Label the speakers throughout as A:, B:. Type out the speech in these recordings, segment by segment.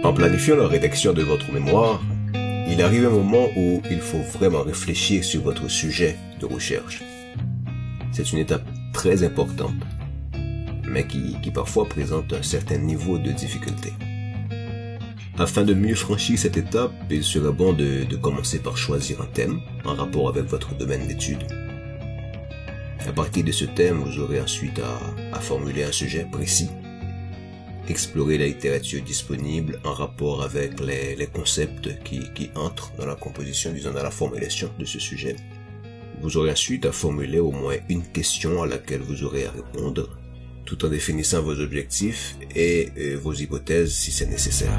A: En planifiant la rédaction de votre mémoire, il arrive un moment où il faut vraiment réfléchir sur votre sujet de recherche. C'est une étape très importante, mais qui parfois présente un certain niveau de difficulté. Afin de mieux franchir cette étape, il serait bon de commencer par choisir un thème en rapport avec votre domaine d'étude. À partir de ce thème, vous aurez ensuite à formuler un sujet précis. Explorer la littérature disponible en rapport avec les concepts qui entrent dans la composition, disons dans la formulation de ce sujet. Vous aurez ensuite à formuler au moins une question à laquelle vous aurez à répondre, tout en définissant vos objectifs et vos hypothèses si c'est nécessaire.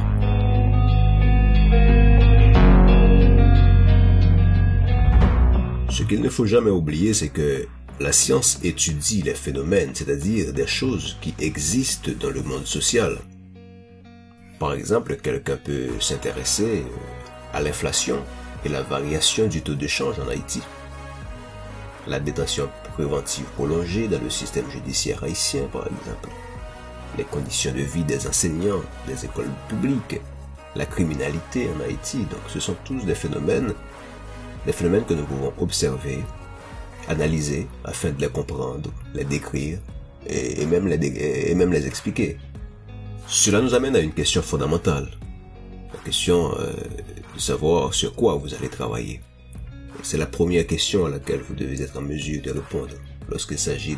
A: Ce qu'il ne faut jamais oublier, c'est que la science étudie les phénomènes, c'est-à-dire des choses qui existent dans le monde social. Par exemple, quelqu'un peut s'intéresser à l'inflation et la variation du taux de change en Haïti, la détention préventive prolongée dans le système judiciaire haïtien, par exemple, les conditions de vie des enseignants des écoles publiques, la criminalité en Haïti. Donc, ce sont tous des phénomènes que nous pouvons observer, analyser afin de les comprendre, les décrire et même les expliquer. Cela nous amène à une question fondamentale, la question de savoir sur quoi vous allez travailler. C'est la première question à laquelle vous devez être en mesure de répondre lorsqu'il s'agit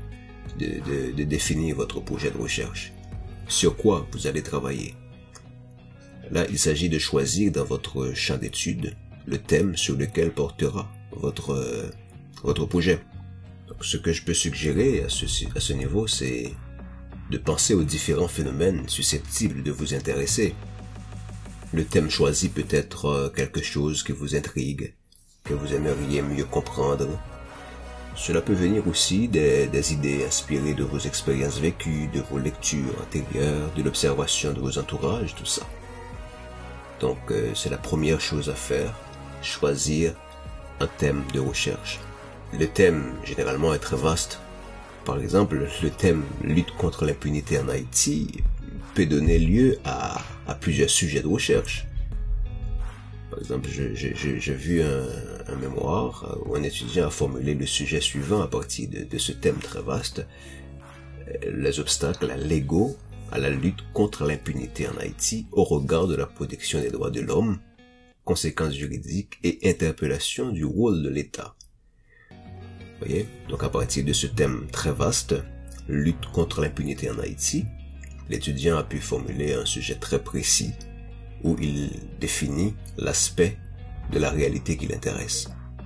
A: de définir votre projet de recherche. Sur quoi vous allez travailler? Là, il s'agit de choisir dans votre champ d'études le thème sur lequel portera votre projet. Donc, ce que je peux suggérer à ce niveau, c'est de penser aux différents phénomènes susceptibles de vous intéresser. Le thème choisi peut être quelque chose qui vous intrigue, que vous aimeriez mieux comprendre. Cela peut venir aussi des idées inspirées de vos expériences vécues, de vos lectures antérieures, de l'observation de vos entourages, tout ça. Donc, c'est la première chose à faire, choisir un thème de recherche. Le thème, généralement, est très vaste. Par exemple, le thème « Lutte contre l'impunité en Haïti » peut donner lieu à plusieurs sujets de recherche. Par exemple, j'ai vu un mémoire où un étudiant a formulé le sujet suivant à partir de ce thème très vaste: les obstacles légaux à la lutte contre l'impunité en Haïti au regard de la protection des droits de l'homme, conséquences juridiques et interpellation du rôle de l'État. Voyez? Donc, à partir de ce thème très vaste, lutte contre l'impunité en Haïti, l'étudiant a pu formuler un sujet très précis où il définit l'aspect de la réalité qui l'intéresse.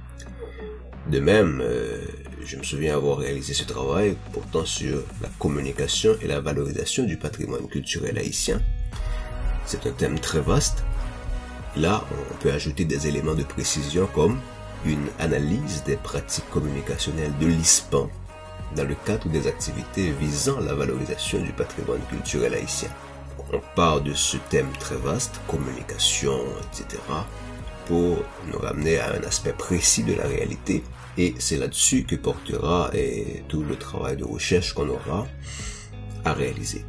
A: De même, je me souviens avoir réalisé ce travail portant sur la communication et la valorisation du patrimoine culturel haïtien. C'est un thème très vaste. Là, on peut ajouter des éléments de précision comme une analyse des pratiques communicationnelles de l'ISPAN dans le cadre des activités visant la valorisation du patrimoine culturel haïtien. On part de ce thème très vaste, communication, etc., pour nous ramener à un aspect précis de la réalité, et c'est là-dessus que portera tout le travail de recherche qu'on aura à réaliser.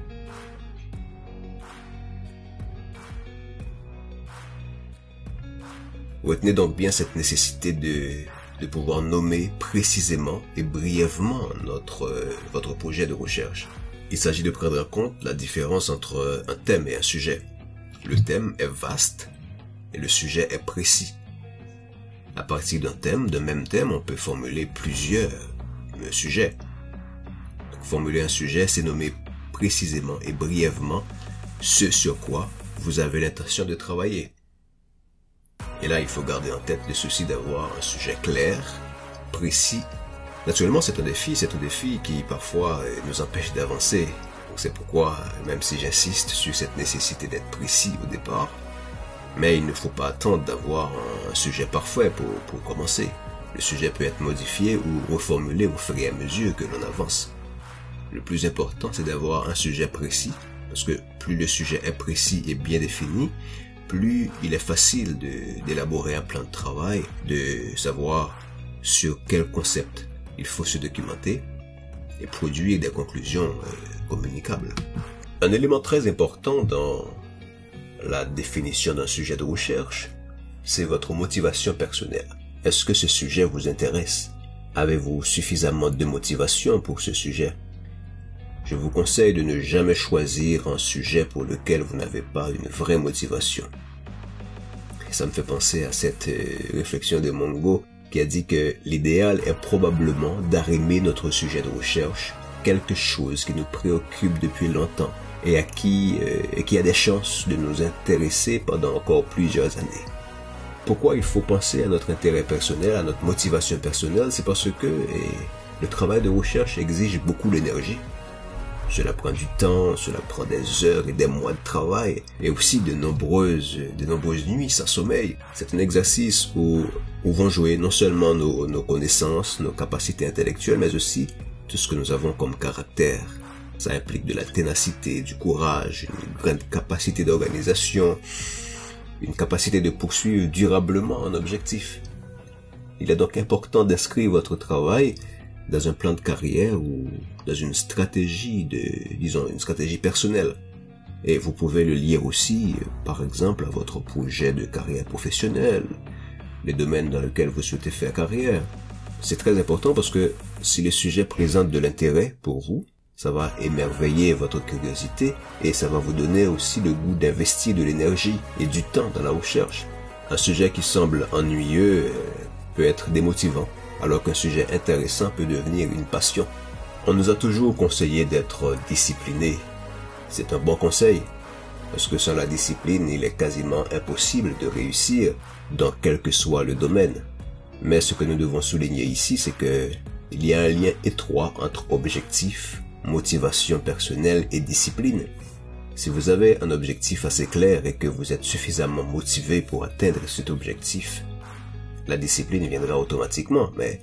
A: Retenez donc bien cette nécessité de pouvoir nommer précisément et brièvement votre projet de recherche. Il s'agit de prendre en compte la différence entre un thème et un sujet. Le thème est vaste et le sujet est précis. À partir d'un même thème, on peut formuler plusieurs sujets. Donc, formuler un sujet, c'est nommer précisément et brièvement ce sur quoi vous avez l'intention de travailler. Et là, il faut garder en tête le souci d'avoir un sujet clair, précis. Naturellement, c'est un défi qui parfois nous empêche d'avancer. Donc, c'est pourquoi, même si j'insiste sur cette nécessité d'être précis au départ, mais il ne faut pas attendre d'avoir un sujet parfait pour commencer. Le sujet peut être modifié ou reformulé au fur et à mesure que l'on avance. Le plus important, c'est d'avoir un sujet précis, parce que plus le sujet est précis et bien défini, plus il est facile d'élaborer un plan de travail, de savoir sur quel concept il faut se documenter et produire des conclusions communicables. Un élément très important dans la définition d'un sujet de recherche, c'est votre motivation personnelle. Est-ce que ce sujet vous intéresse? Avez-vous suffisamment de motivation pour ce sujet? Je vous conseille de ne jamais choisir un sujet pour lequel vous n'avez pas une vraie motivation. Et ça me fait penser à cette réflexion de Mongo qui a dit que l'idéal est probablement d'arrimer notre sujet de recherche, quelque chose qui nous préoccupe depuis longtemps et qui a des chances de nous intéresser pendant encore plusieurs années. Pourquoi il faut penser à notre intérêt personnel, à notre motivation personnelle? C'est parce que le travail de recherche exige beaucoup d'énergie. Cela prend du temps, cela prend des heures et des mois de travail, et aussi de nombreuses nuits sans sommeil. C'est un exercice où vont jouer non seulement nos connaissances, nos capacités intellectuelles, mais aussi tout ce que nous avons comme caractère. Ça implique de la ténacité, du courage, une grande capacité d'organisation, une capacité de poursuivre durablement un objectif. Il est donc important d'inscrire votre travail dans un plan de carrière ou dans une stratégie une stratégie personnelle. Et vous pouvez le lier aussi, par exemple, à votre projet de carrière professionnelle, les domaines dans lesquels vous souhaitez faire carrière. C'est très important parce que si le sujet présente de l'intérêt pour vous, ça va émerveiller votre curiosité et ça va vous donner aussi le goût d'investir de l'énergie et du temps dans la recherche. Un sujet qui semble ennuyeux peut être démotivant, alors qu'un sujet intéressant peut devenir une passion. On nous a toujours conseillé d'être discipliné. C'est un bon conseil, parce que sans la discipline, il est quasiment impossible de réussir dans quel que soit le domaine. Mais ce que nous devons souligner ici, c'est que il y a un lien étroit entre objectif, motivation personnelle et discipline. Si vous avez un objectif assez clair et que vous êtes suffisamment motivé pour atteindre cet objectif, la discipline viendra automatiquement. Mais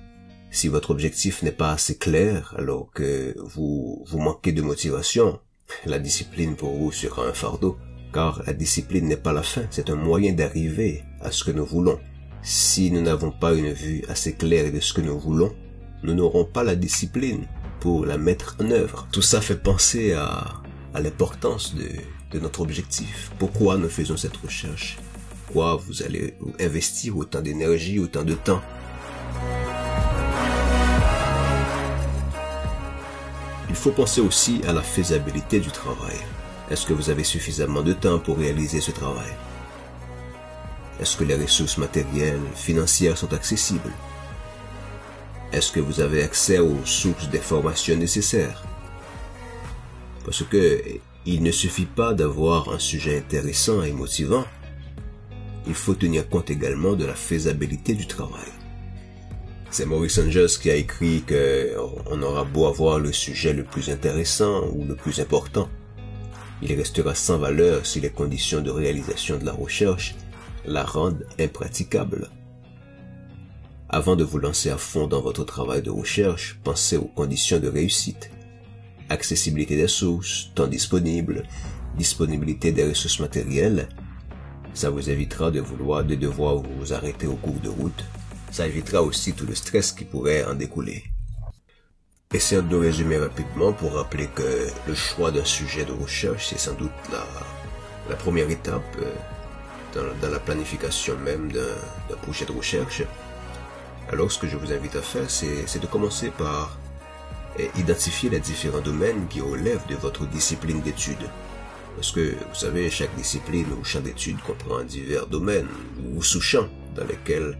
A: si votre objectif n'est pas assez clair alors que vous manquez de motivation, la discipline pour vous sera un fardeau. Car la discipline n'est pas la fin, c'est un moyen d'arriver à ce que nous voulons. Si nous n'avons pas une vue assez claire de ce que nous voulons, nous n'aurons pas la discipline pour la mettre en œuvre. Tout ça fait penser à l'importance de notre objectif. Pourquoi nous faisons cette recherche? Pourquoi vous allez investir autant d'énergie, autant de temps? Il faut penser aussi à la faisabilité du travail. Est-ce que vous avez suffisamment de temps pour réaliser ce travail? Est-ce que les ressources matérielles, financières sont accessibles? Est-ce que vous avez accès aux sources d'informations nécessaires? Parce que il ne suffit pas d'avoir un sujet intéressant et motivant. Il faut tenir compte également de la faisabilité du travail. C'est Maurice Angers qui a écrit que on aura beau avoir le sujet le plus intéressant ou le plus important, il restera sans valeur si les conditions de réalisation de la recherche la rendent impraticable. Avant de vous lancer à fond dans votre travail de recherche, pensez aux conditions de réussite. Accessibilité des sources, temps disponible, disponibilité des ressources matérielles. Ça vous évitera de devoir vous arrêter au cours de route. Ça évitera aussi tout le stress qui pourrait en découler. Essayons de résumer rapidement pour rappeler que le choix d'un sujet de recherche, c'est sans doute la première étape dans la planification même d'un projet de recherche. Alors, ce que je vous invite à faire, c'est de commencer par identifier les différents domaines qui relèvent de votre discipline d'études. Parce que, vous savez, chaque discipline ou champ d'études comprend divers domaines ou sous-champs dans lesquels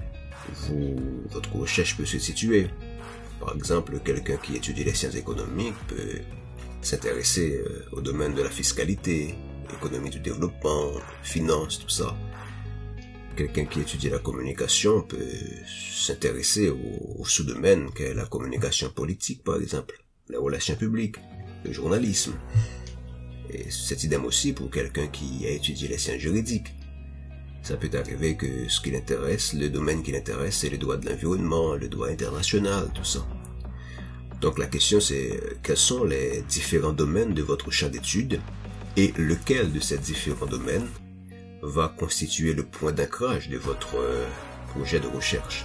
A: votre recherche peut se situer. Par exemple, quelqu'un qui étudie les sciences économiques peut s'intéresser au domaine de la fiscalité, économie du développement, finance, tout ça. Quelqu'un qui étudie la communication peut s'intéresser au sous-domaine qu'est la communication politique, par exemple, les relations publiques, le journalisme. Et c'est idem aussi pour quelqu'un qui a étudié les sciences juridiques. Ça peut arriver que ce qui l'intéresse, le domaine qui l'intéresse, c'est le droit de l'environnement, le droit international, tout ça. Donc la question c'est, quels sont les différents domaines de votre champ d'études et lequel de ces différents domaines va constituer le point d'ancrage de votre projet de recherche.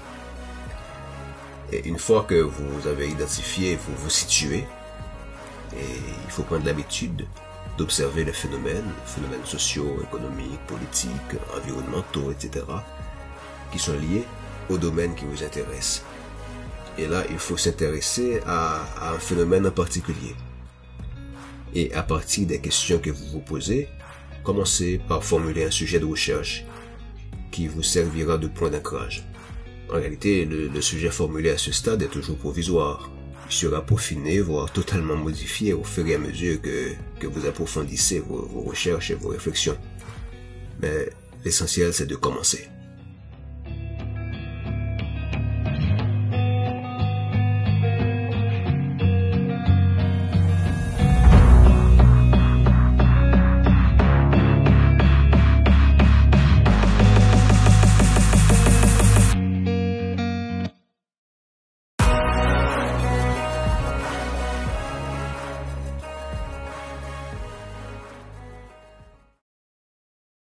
A: Et une fois que vous avez identifié, vous vous situez, et il faut prendre l'habitude d'observer les phénomènes sociaux, économiques, politiques, environnementaux, etc., qui sont liés au domaine qui vous intéresse. Et là, il faut s'intéresser à un phénomène en particulier. Et à partir des questions que vous vous posez, commencez par formuler un sujet de recherche qui vous servira de point d'ancrage. En réalité, le sujet formulé à ce stade est toujours provisoire. Il sera peaufiné, voire totalement modifié au fur et à mesure que vous approfondissez vos recherches et vos réflexions. Mais l'essentiel, c'est de commencer.